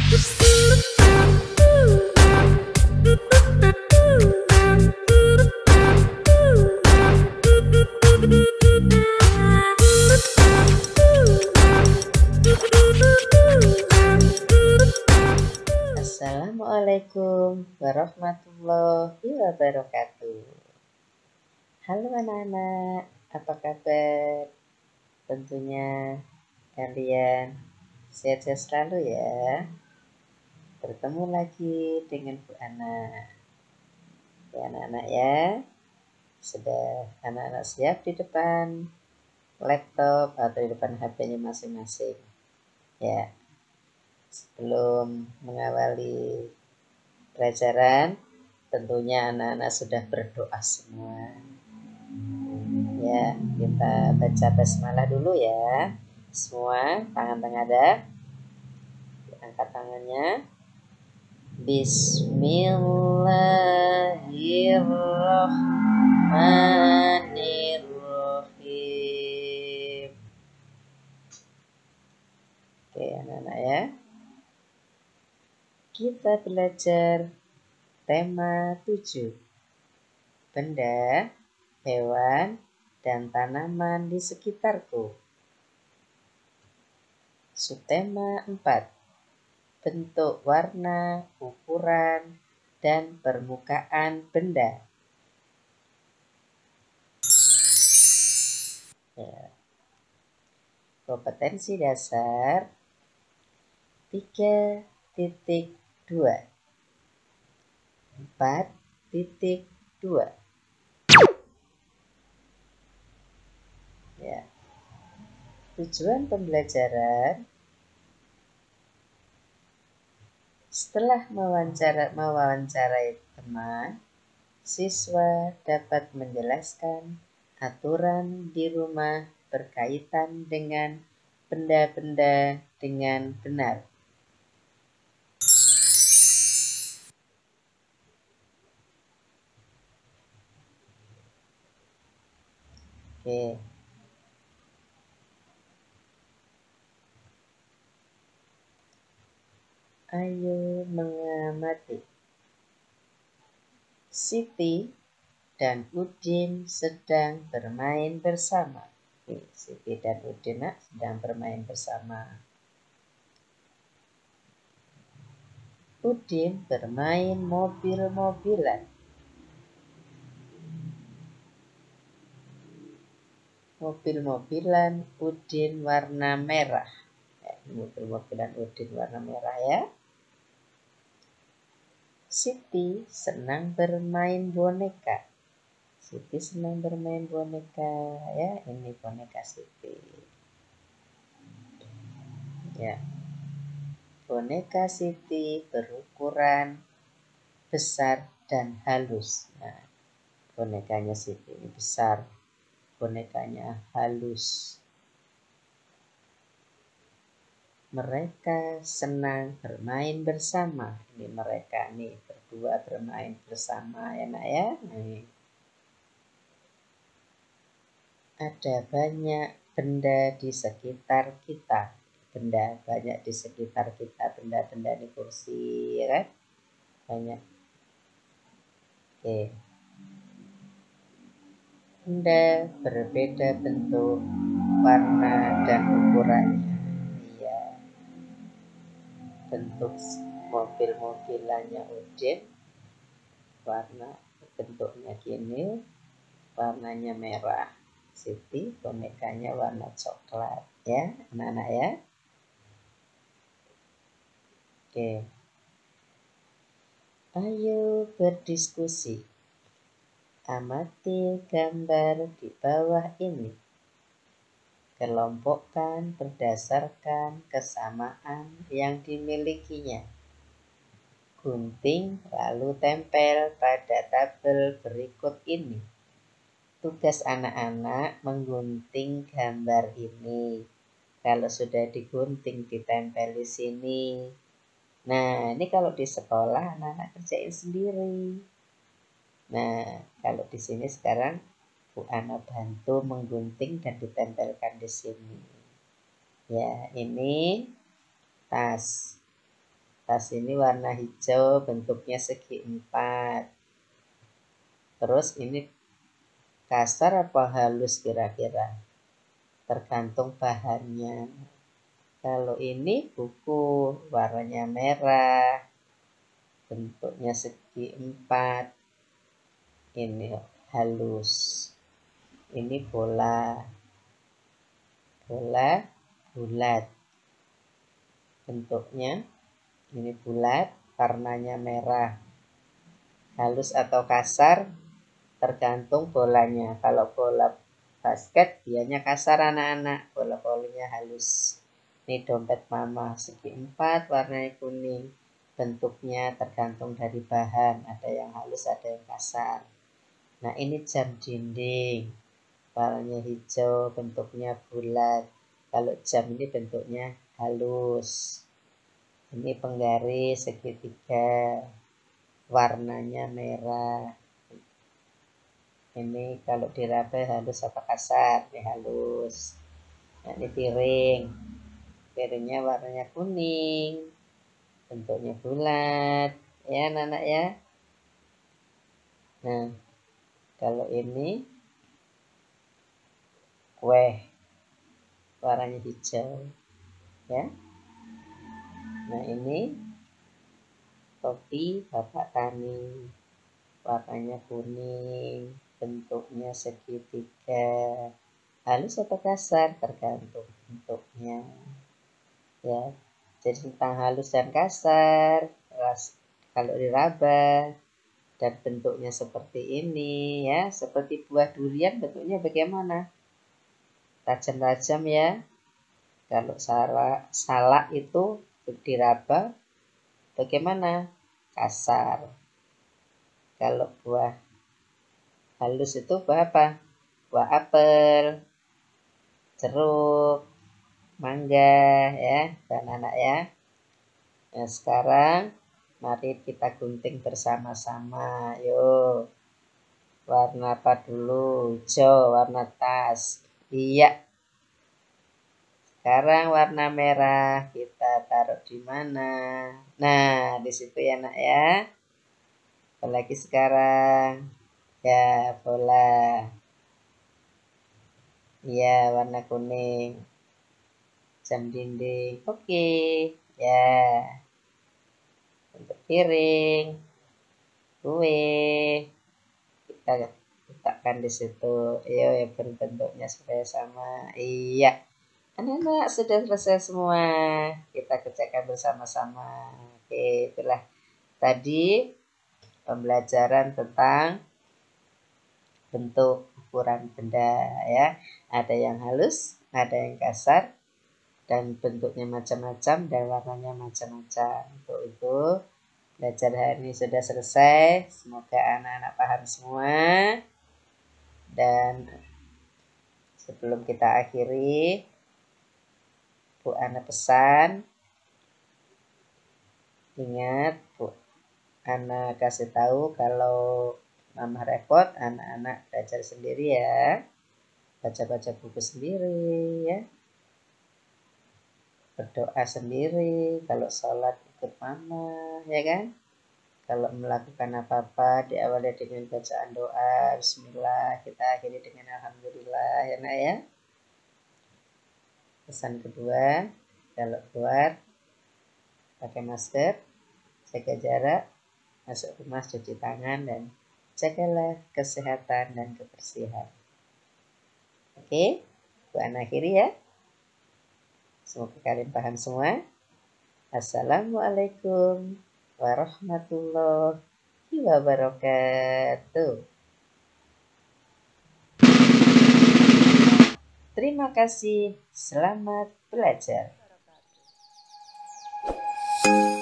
Assalamualaikum warahmatullahi wabarakatuh. Halo anak-anak, apa kabar? Tentunya kalian sehat-sehat selalu ya. Bertemu lagi dengan Bu Ana. Ya anak-anak ya, sudah anak-anak siap di depan laptop atau di depan HP-nya masing-masing? Ya, sebelum mengawali pelajaran, tentunya anak-anak sudah berdoa semua. Ya, kita baca basmalah dulu ya. Semua tangan tengadah. Angkat tangannya. Bismillahirrahmanirrahim. Oke, anak-anak ya. Kita belajar tema 7. Benda, hewan, dan tanaman di sekitarku. Subtema 4. Bentuk, warna, ukuran, dan permukaan benda. Ya. Kompetensi dasar 3.2 4.2. Ya. Tujuan pembelajaran: setelah mewawancarai teman, siswa dapat menjelaskan aturan di rumah berkaitan dengan benda-benda dengan benar. Oke. Ayo mengamati. Siti dan Udin sedang bermain bersama. Oke, Siti dan Udin sedang bermain bersama. Udin bermain mobil-mobilan. Mobil-mobilan Udin warna merah. Mobil-mobilan Udin warna merah ya. Siti senang bermain boneka. Siti senang bermain boneka ya. Ini boneka Siti. Ya. Boneka Siti berukuran besar dan halus. Nah, bonekanya Siti ini besar. Bonekanya halus. Mereka senang bermain bersama. Ini mereka nih berdua bermain bersama ya nak ya. Nih. Ada banyak benda di sekitar kita. Benda banyak di sekitar kita. Benda-benda di kursi ya kan. Banyak. Oke. Benda berbeda bentuk, warna, dan ukurannya. Iya. Bentuk mobil-mobilannya Udin, warna bentuknya gini, warnanya merah. Siti bonekanya warna coklat ya, anak-anak ya. Oke. Ayo berdiskusi. Amati gambar di bawah ini. Kelompokkan berdasarkan kesamaan yang dimilikinya. Gunting lalu tempel pada tabel berikut ini. Tugas anak-anak menggunting gambar ini. Kalau sudah digunting, ditempel di sini. Nah, ini kalau di sekolah anak-anak kerjain sendiri. Nah, kalau di sini sekarang Bu Ana bantu menggunting dan ditempelkan di sini. Ya, ini tas. Tas ini warna hijau, bentuknya segi 4. Terus ini kasar apa halus kira-kira? Tergantung bahannya. Kalau ini buku, warnanya merah, bentuknya segi 4. Ini halus. Ini bola bulat. Bentuknya ini bulat, warnanya merah. Halus atau kasar tergantung bolanya. Kalau bola basket dianya kasar anak-anak, bola volinya halus. Ini dompet mama segi 4, warnanya kuning. Bentuknya tergantung dari bahan, ada yang halus, ada yang kasar. Nah, ini jam dinding, warnanya hijau, bentuknya bulat. Kalau jam ini bentuknya halus. Ini penggaris segitiga, warnanya merah. Ini kalau diraba halus apa kasar? Ini halus. Nah, ini piringnya warnanya kuning, bentuknya bulat, ya anak-anak ya. Nah, kalau ini kue, warnanya hijau, ya. Nah, ini topi bapak tani, warnanya kuning, bentuknya segitiga. Halus atau kasar tergantung bentuknya, ya. Jadi tentang halus dan kasar, kalau diraba dan bentuknya seperti ini, ya, seperti buah durian, bentuknya bagaimana? Tajam-tajam ya. Kalau salak itu diraba bagaimana? Kasar. Kalau buah halus itu buah apa? Buah apel, jeruk, mangga, ya, dan anak ya. Nah, sekarang mari kita gunting bersama-sama. Yuk. Warna apa dulu? Hijau, warna tas. Iya. Sekarang warna merah kita taruh di mana? Nah, di situ ya, Nak ya. Apalagi sekarang. Ya, bola. Iya, warna kuning. Jam dinding. Oke. Ya. Untuk piring, kue, kita letakkan di situ. Ayo ya, bentuknya supaya sama. Iya. Anak-anak sudah selesai semua. Kita kerjakan bersama-sama. Oke, itulah tadi pembelajaran tentang bentuk ukuran benda ya. Ada yang halus, ada yang kasar, dan bentuknya macam-macam dan warnanya macam-macam. Untuk itu belajar hari ini sudah selesai. Semoga anak-anak paham semua. Dan sebelum kita akhiri, Bu Ana pesan, ingat Bu Ana kasih tahu kalau Mama repot, anak-anak belajar sendiri ya. Baca-baca buku sendiri ya. Berdoa sendiri, kalau sholat ikut Mama, ya kan? Kalau melakukan apa-apa diawali dengan bacaan doa, Bismillah, kita akhiri dengan Alhamdulillah, ya Nak ya. Pesan kedua, kalau keluar pakai masker, jaga jarak, masuk rumah cuci tangan, dan jagalah kesehatan dan kebersihan. Oke, Bu Ana akhiri ya. Semoga kalian paham semua. Assalamualaikum warahmatullahi wabarakatuh. Terima kasih. Selamat belajar.